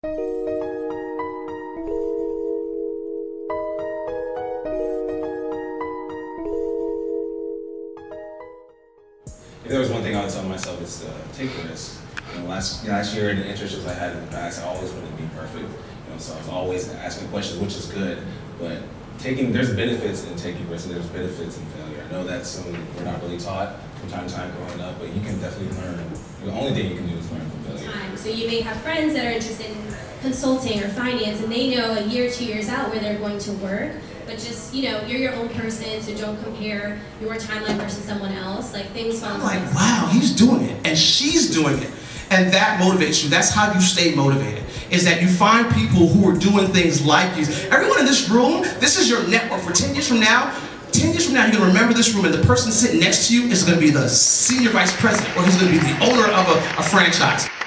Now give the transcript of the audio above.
If there was one thing I would tell myself, it's to take risks. Last year in the internships I had in the past, I always wanted to be perfect. So I was always asking questions, which is good, but there's benefits in taking risks and there's benefits in failure. I know that's something we're not really taught from time to time growing up, but you can definitely learn. The only thing you can do is learn from failure. So you may have friends that are interested in consulting or finance, and they know a year, 2 years out where they're going to work. But just, you're your own person, so don't compare your timeline versus someone else. Like, things fall. I'm like, wow, he's doing it, and she's doing it. And that motivates you. That's how you stay motivated, is that you find people who are doing things like you. Everyone in this room, this is your network. For 10 years from now, you're going to remember this room, and the person sitting next to you is going to be the senior vice president, or he's going to be the owner of a franchise.